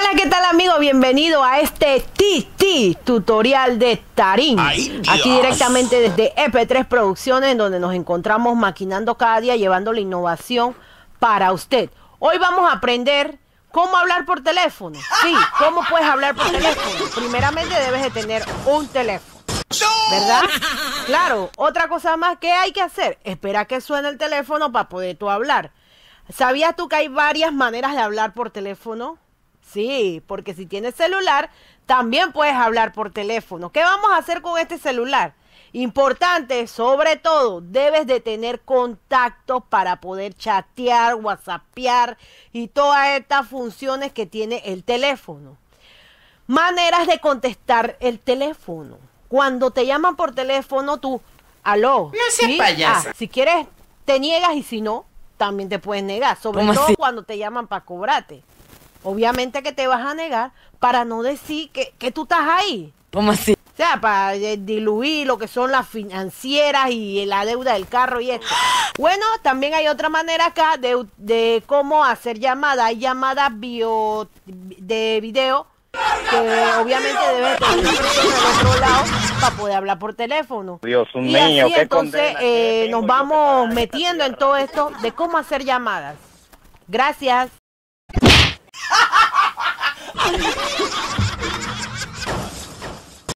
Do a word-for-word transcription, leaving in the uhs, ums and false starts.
Hola, ¿qué tal, amigo? Bienvenido a este T T tutorial de Tarín. Ay, Aquí directamente desde E P tres Producciones, en donde nos encontramos maquinando cada día, llevando la innovación para usted. Hoy vamos a aprender cómo hablar por teléfono. Sí, cómo puedes hablar por teléfono. Primeramente debes de tener un teléfono, ¿verdad? Claro, otra cosa más que hay que hacer, espera que suene el teléfono para poder tú hablar. ¿Sabías tú que hay varias maneras de hablar por teléfono? Sí, porque si tienes celular, también puedes hablar por teléfono. ¿Qué vamos a hacer con este celular? Importante, sobre todo, debes de tener contactos para poder chatear, whatsappear y todas estas funciones que tiene el teléfono. Maneras de contestar el teléfono. Cuando te llaman por teléfono, tú, aló. No seas ¿sí? payasa. Ah, si quieres, te niegas, y si no, también te puedes negar. Sobre ¿Cómo todo así? cuando te llaman para cobrarte. Obviamente que te vas a negar para no decir que, que tú estás ahí. ¿Cómo así? O sea, para eh, diluir lo que son las financieras y la deuda del carro y esto. Bueno, también hay otra manera acá de, de cómo hacer llamadas. Hay llamadas bio, de video que obviamente debes tener una persona del otro lado para poder hablar por teléfono. Dios Y mío, así qué entonces condena, eh, qué nos tengo yo que vamos pagar en esta metiendo en tierra. todo esto de cómo hacer llamadas. Gracias.